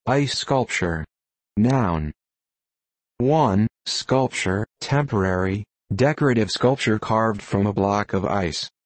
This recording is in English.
Ice sculpture. Noun. 1. Sculpture, temporary, decorative sculpture carved from a block of ice.